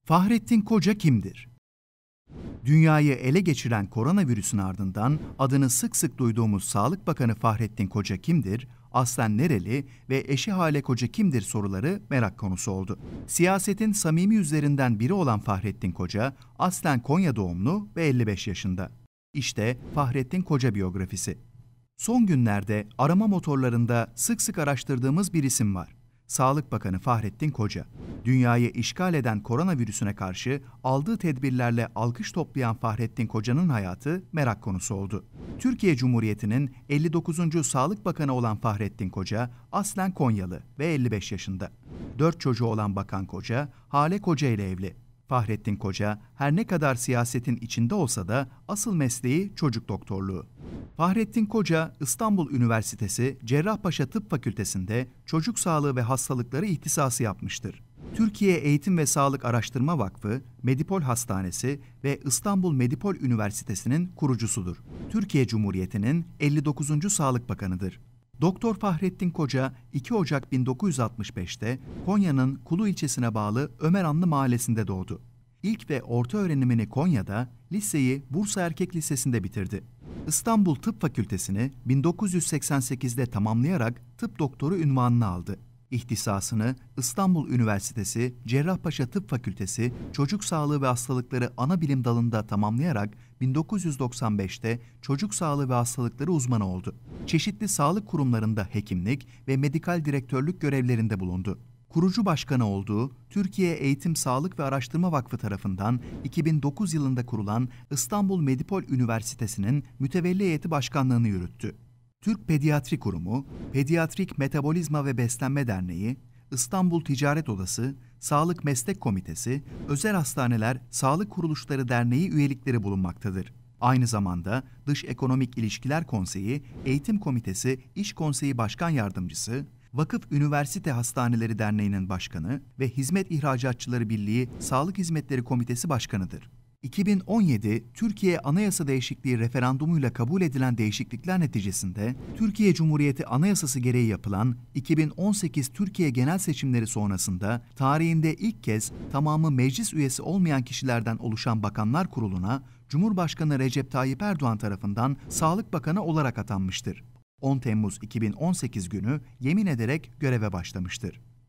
Fahrettin Koca kimdir? Dünyayı ele geçiren koronavirüsün ardından adını sık sık duyduğumuz Sağlık Bakanı Fahrettin Koca kimdir? Aslen nereli ve eşi Hale Koca kimdir soruları merak konusu oldu. Siyasetin samimi yüzlerinden biri olan Fahrettin Koca, aslen Konya doğumlu ve 55 yaşında. İşte Fahrettin Koca biyografisi. Son günlerde arama motorlarında sık sık araştırdığımız bir isim var. Sağlık Bakanı Fahrettin Koca. Dünyayı işgal eden koronavirüsüne karşı aldığı tedbirlerle alkış toplayan Fahrettin Koca'nın hayatı merak konusu oldu. Türkiye Cumhuriyeti'nin 59. Sağlık Bakanı olan Fahrettin Koca, aslen Konyalı ve 55 yaşında. 4 çocuğu olan Bakan Koca, Hale Koca ile evli. Fahrettin Koca, her ne kadar siyasetin içinde olsa da asıl mesleği çocuk doktorluğu. Fahrettin Koca, İstanbul Üniversitesi Cerrahpaşa Tıp Fakültesi'nde çocuk sağlığı ve hastalıkları ihtisası yapmıştır. Türkiye Eğitim ve Sağlık Araştırma Vakfı, Medipol Hastanesi ve İstanbul Medipol Üniversitesi'nin kurucusudur. Türkiye Cumhuriyeti'nin 59. Sağlık Bakanıdır. Doktor Fahrettin Koca, 2 Ocak 1965'te Konya'nın Kulu ilçesine bağlı Ömeranlı mahallesinde doğdu. İlk ve orta öğrenimini Konya'da, liseyi Bursa Erkek Lisesi'nde bitirdi. İstanbul Tıp Fakültesini 1988'de tamamlayarak tıp doktoru unvanını aldı. İhtisasını İstanbul Üniversitesi Cerrahpaşa Tıp Fakültesi Çocuk Sağlığı ve Hastalıkları Anabilim dalında tamamlayarak 1995'te çocuk sağlığı ve hastalıkları uzmanı oldu. Çeşitli sağlık kurumlarında hekimlik ve medikal direktörlük görevlerinde bulundu. Kurucu başkanı olduğu Türkiye Eğitim Sağlık ve Araştırma Vakfı tarafından 2009 yılında kurulan İstanbul Medipol Üniversitesi'nin mütevelli heyeti başkanlığını yürüttü. Türk Pediatri Kurumu, Pediatrik Metabolizma ve Beslenme Derneği, İstanbul Ticaret Odası, Sağlık Meslek Komitesi, Özel Hastaneler Sağlık Kuruluşları Derneği üyelikleri bulunmaktadır. Aynı zamanda Dış Ekonomik İlişkiler Konseyi, Eğitim Komitesi İş Konseyi Başkan Yardımcısı, Vakıf Üniversite Hastaneleri Derneği'nin başkanı ve Hizmet İhracatçıları Birliği Sağlık Hizmetleri Komitesi Başkanıdır. 2017 Türkiye Anayasa Değişikliği referandumuyla kabul edilen değişiklikler neticesinde Türkiye Cumhuriyeti Anayasası gereği yapılan 2018 Türkiye genel seçimleri sonrasında tarihinde ilk kez tamamı meclis üyesi olmayan kişilerden oluşan Bakanlar Kurulu'na Cumhurbaşkanı Recep Tayyip Erdoğan tarafından Sağlık Bakanı olarak atanmıştır. 10 Temmuz 2018 günü yemin ederek göreve başlamıştır.